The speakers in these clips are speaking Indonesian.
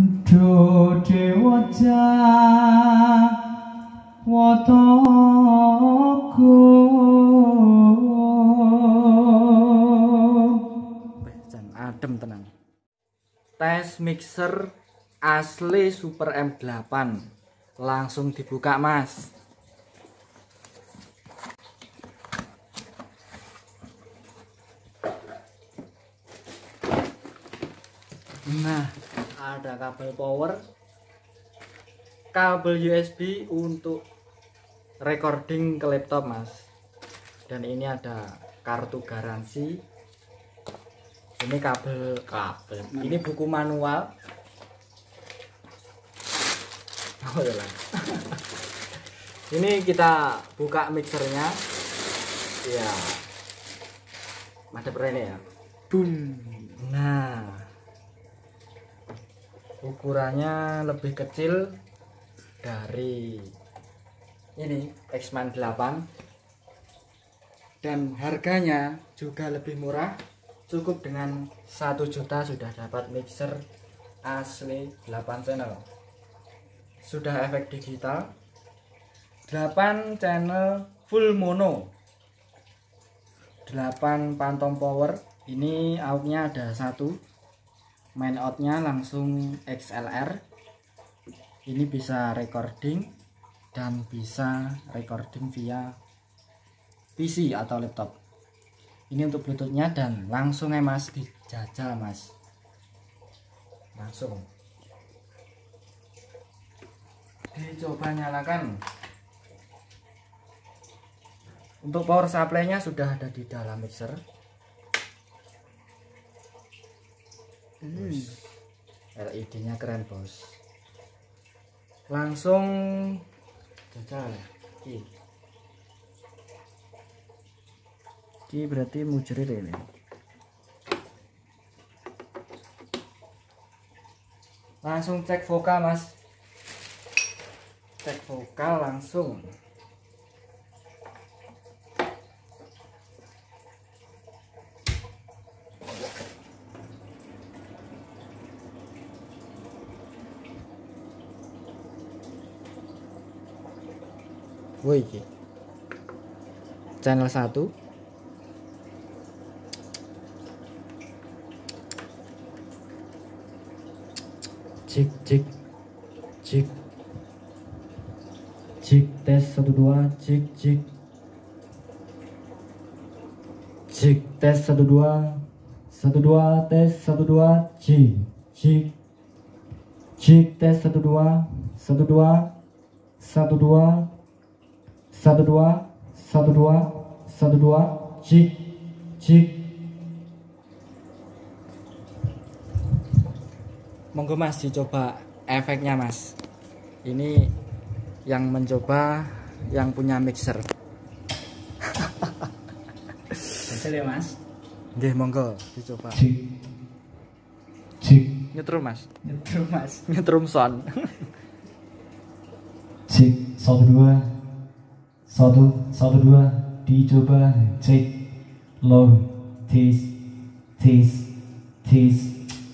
Do dewaja wataku jan adem tenang. Tes mixer asli Super M8 langsung dibuka mas. Nah, ada kabel power, kabel USB untuk recording ke laptop mas, dan ini ada kartu garansi. Ini kabel ini buku manual. Oh ya lah. Ini kita buka mixernya ya, madep rene ya, boom. Nah, ukurannya lebih kecil dari ini X-Man 8 dan harganya juga lebih murah. Cukup dengan 1 juta sudah dapat mixer asli 8 channel, sudah efek digital, 8 channel full mono, 8 phantom power. Ini outnya ada 1, main outnya langsung XLR. Ini bisa recording dan bisa recording via PC atau laptop. Ini untuk bluetoothnya dan langsung ya mas, dijajal mas, langsung dicoba nyalakan. Untuk power supply nya sudah ada di dalam mixer. LED nya keren bos, langsung jajal. Ini berarti mujerit ini. Langsung cek vokal mas, cek vokal langsung. Woi, channel 1. Cik cik cik cik, tes 1 2, cik cik cik, tes 1 2 1 2, tes 1 2, cik cik cik, tes 1 2 1 2 1 2 1 2 1 2 1 2, cik cik. Monggo mas dicoba efeknya mas. Ini yang mencoba yang punya mixer. Hasil ya mas. Nggih monggo dicoba. cik cik, Nyetrum mas. Nyetrum mas. Nyetrum sound. cik 1 2 1 1 2, dicoba cek low tis tis tis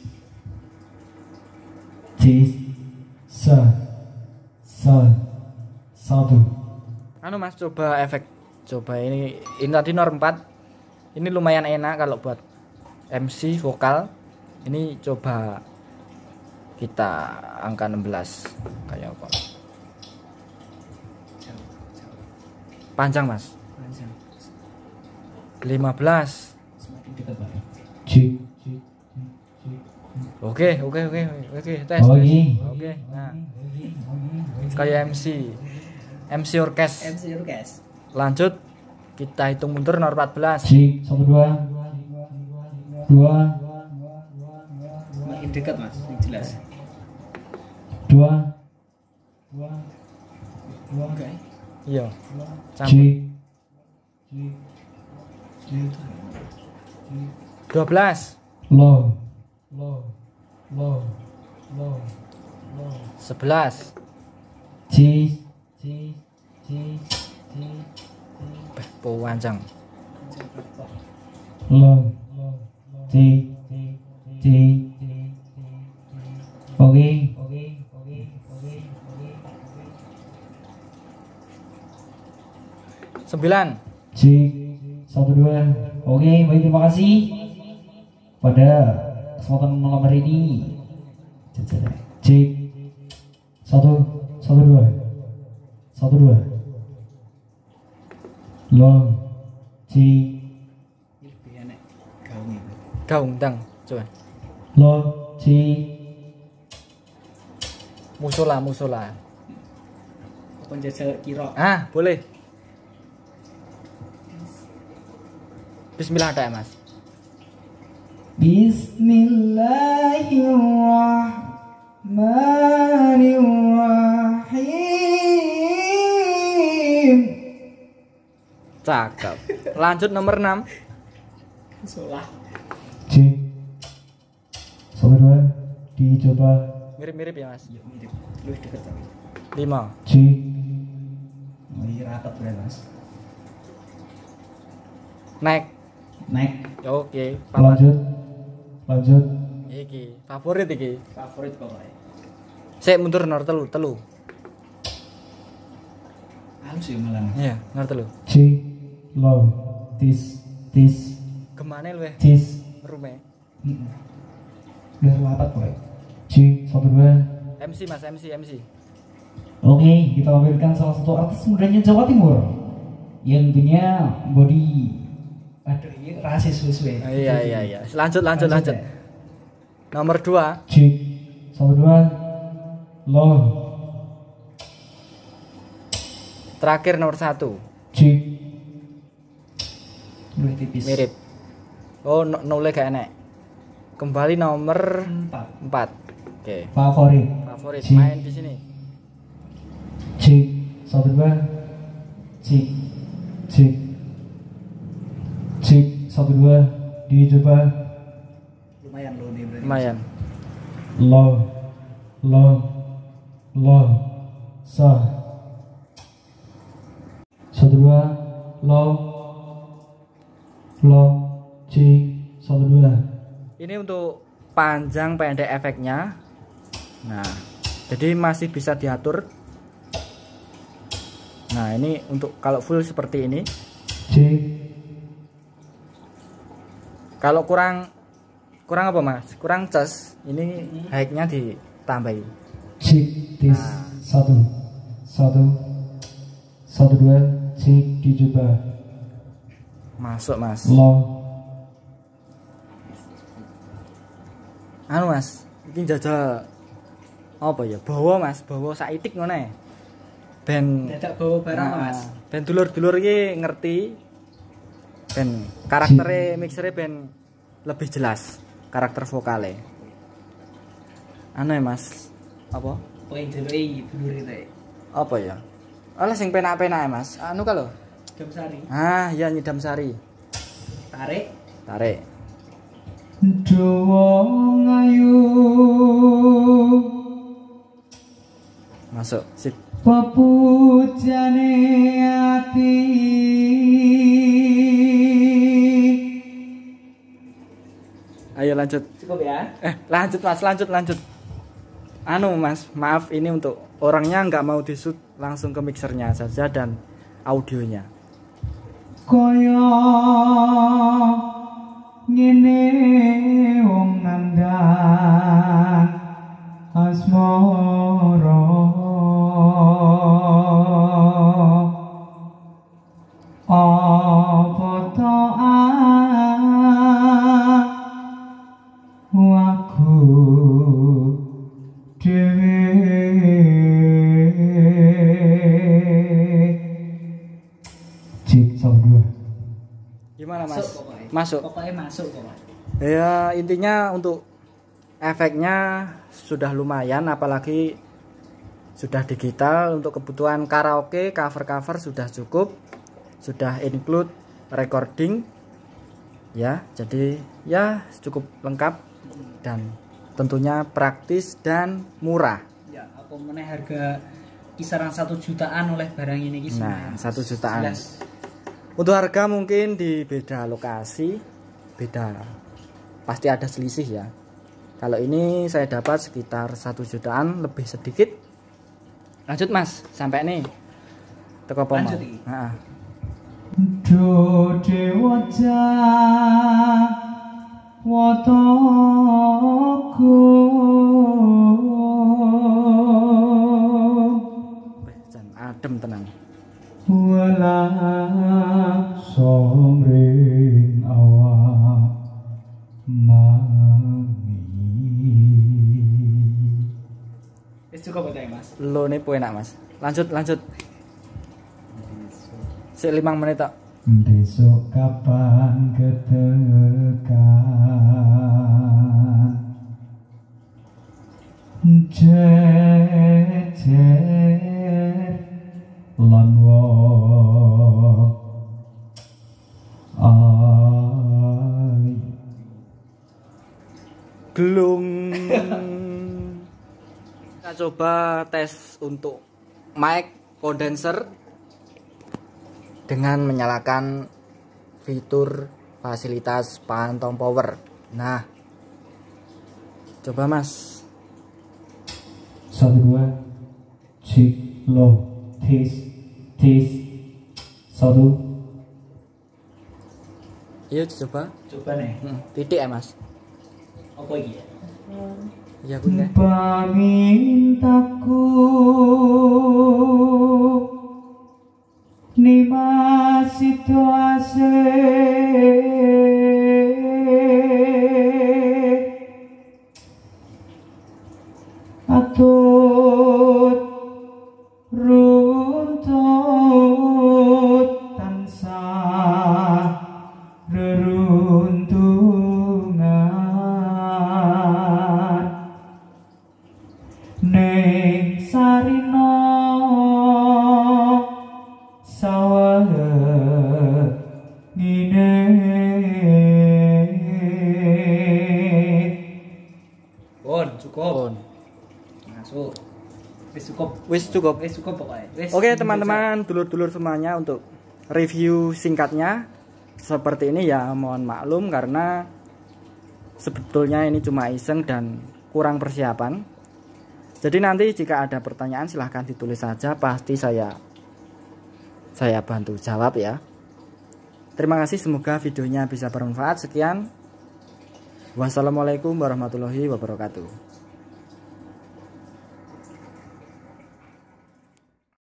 tis sa 1. Anu mas, coba efek, coba ini tadi norm 4. Ini lumayan enak kalau buat MC vokal. Ini coba kita angka 16 kayak apa? Panjang mas. 15. Semakin dekat pak. Cik. Oke, tes. Oke, nah. Kayak MC orkes. Lanjut, kita hitung mundur nomor 14. Cik 1 2 2. Makin dekat mas, jelas. 2 Oke. Iya. cik 12. low 11. cik Panjang. low cik oke Cek 1 2. Oke, baik, terima kasih pada kesempatan malam hari ini. Cek 1 1 2 1 2. Long cek Lebih enak gaung itu. Gaung dang, coba. long cek Musola. Apa jajal kira? Ah, boleh. Bismillah ada ya, Mas. Bismillahirrahmanirrahim. Cakep. Lanjut nomor 6. Solah. Cek 1 2. Dicoba. Mirip-mirip ya, Mas. Yuk mirip. Lu deket tapi. 5. Cek Oh iya rapat ya mas. Naik. Oke, Lanjut. Iki favorit iki. Favorit pokoknya. Sik mundur nomor telu. Halus ya malah. Iya, nomor telu. Cek low tis Gemane luwih tis. merume. Udah rapat boy. Cek 1 2. MC Mas, MC. Oke, kita tampilkan salah satu artis mudanya Jawa Timur yang punya body. Aduh, ini rasis suwe. Iya. Lanjut. Ya. Nomor 2. Cek 1 2. Low. Terakhir nomor 1. Cek Lu tipis. Mirip. Oh, nolnya gak enak. Kembali nomor 4. 4. Oke. favorit. Cek. Main di sini. Cek 1 2. Cek 1 2. Dicoba. Lumayan lo nih berarti. Lumayan. Low sah 1 2. Low cek 1 2. Ini untuk panjang pendek efeknya. Nah, jadi masih bisa diatur. Nah, ini untuk kalau full seperti ini. Cek Kalau kurang apa Mas? Kurang cas, ini high-nya ditambahi. cek tis 1 2. Cek dicoba. Masuk Mas. Low Anu Mas, ini jajal apa ya? Bawa Mas, bawa saitik ngono ya. Ben Dadak bawa barang mas. Ben dulur-dulur iki ngerti. Ben karaktere mixere ben lebih jelas karakter vokale. Anu ya Mas, apa? Poin jeloi dulur itu. Apa ya? Olah sing penak-penak ya Mas. Anu kalau Damsari. ah ya Nyidam Sari. Tarik. Dawa ngayu Masuk. Sip. pepujane ati Ayo lanjut. Cukup ya. Lanjut Mas, lanjut. Anu Mas, maaf ini untuk orangnya nggak mau di-shoot, langsung ke mixernya saja dan audionya. kaya ngene wong nandang asmara apa to aku dhewe cek sama dua. Gimana Mas? Masuk pokoknya. Masuk. Pokoknya masuk pokoknya. Ya intinya untuk efeknya sudah lumayan, apalagi sudah digital. Untuk kebutuhan karaoke, cover sudah cukup, sudah include recording ya, jadi ya cukup lengkap dan tentunya praktis dan murah. Ya, apa meneh harga kisaran 1 jutaan oleh barang ini guys. Nah, 1 jutaan. Jelas. Untuk harga mungkin di beda lokasi, beda pasti ada selisih ya. Kalau ini saya dapat sekitar 1 jutaan lebih sedikit. Lanjut Mas, sampai nih teko pomo. Lanjut iki. Heeh. Do dewa Jawataku Jan adem tenang. wala somring awak mami. Wis cukup ya Mas. Lo nih enak Mas. Lanjut. Sik 5 menit tok. Besok kapan ketekan jejer lan wong ai Glung. Kita coba tes untuk mic condenser dengan menyalakan fitur fasilitas phantom power. Nah, coba Mas. 1 2 cek lo tes 1 Iya coba. Coba nih. Titik ya Mas. Apa iki ya? Iya Bunda. pamintaku nima situasi atut runtut tansah reruntungan ning sarina sawah ngine Cukup. Masuk. Wis cukup. Wis cukup pokoknya. Wis. Oke teman-teman, dulur-dulur semuanya, untuk review singkatnya seperti ini ya, mohon maklum karena sebetulnya ini cuma iseng dan kurang persiapan. Jadi nanti jika ada pertanyaan silahkan ditulis saja, pasti saya bantu jawab ya. Terima kasih, semoga videonya bisa bermanfaat. Sekian, wassalamualaikum warahmatullahi wabarakatuh.